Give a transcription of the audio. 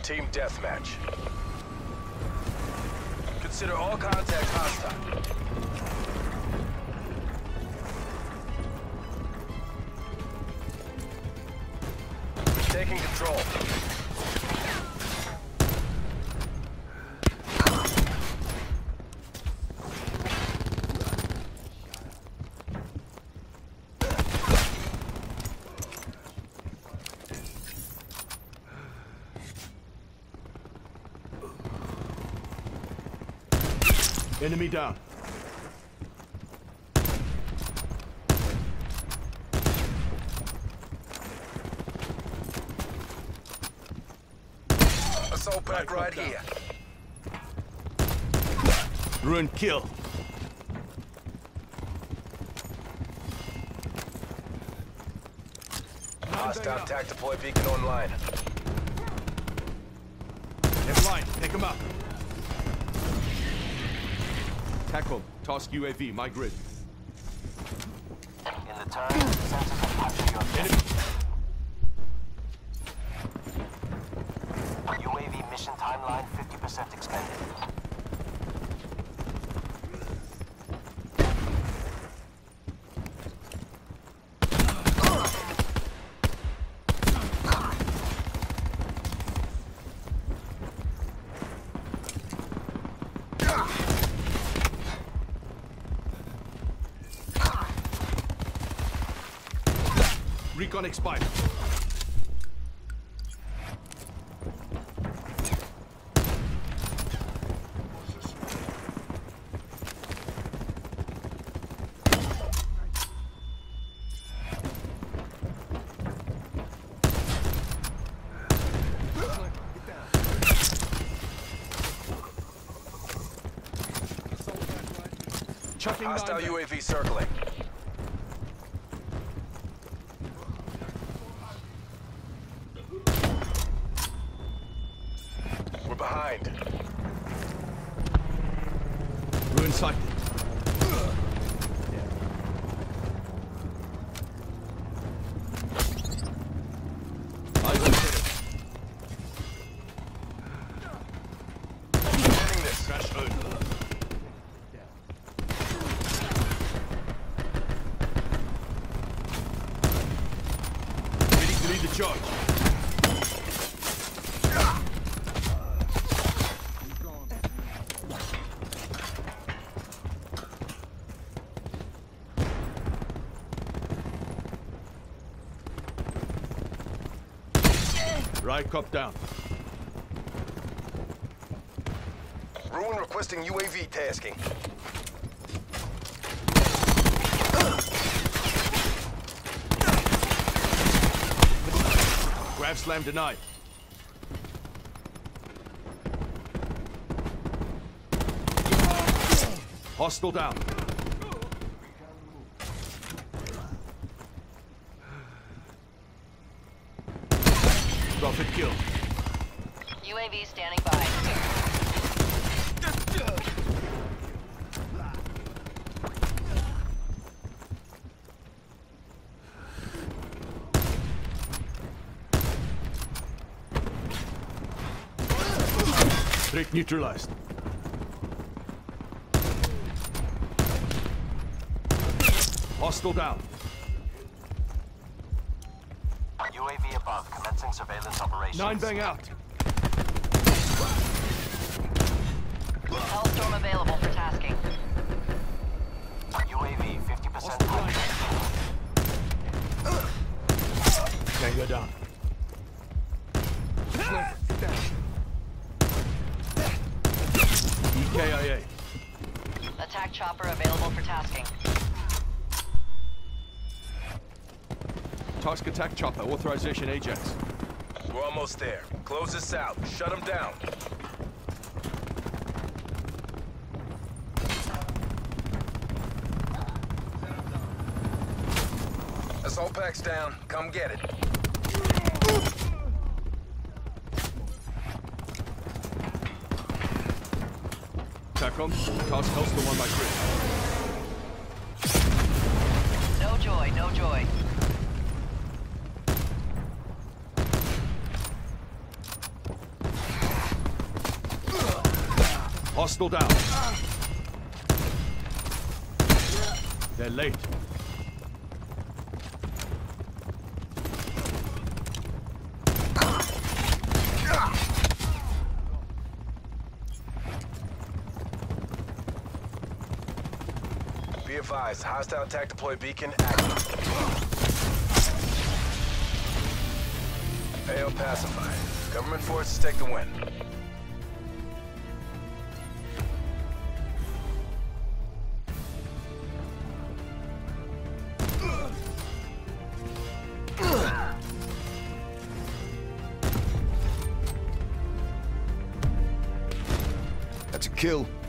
Team deathmatch. Consider all contact hostile. Taking control. Enemy down. Assault pack right here. Ruin kill. Hostile TAC deploy beacon online. They're blind. Take them out. TACOM, task UAV, my grid. In the turn, sensors will capture your objective. UAV mission timeline 50% expended. Recon expired. Chucking Hostile UAV circling. We're behind. Ruin sighted. Eyes on hitter. Ending this. Crash home. Ready to lead the charge. Right cop down. Ruin requesting UAV tasking. Grab slam denied. Hostile down. Prophet kill. UAV standing by. Threat neutralized. Hostile down. UAV above, commencing surveillance operations. 9 bang out. Hellstorm available for tasking. UAV 50% time. Tango down. EKIA. Attack chopper available for tasking. Task attack chopper. Authorization Ajax. We're almost there. Close this out. Shut them down. Assault pack's down. Come get it. TACOM. Task Hellstorm on my grid. No joy, no joy. Hostile down. They're late. Be advised, hostile attack deploy beacon active. AO pacified. Government forces take the win. That's a kill.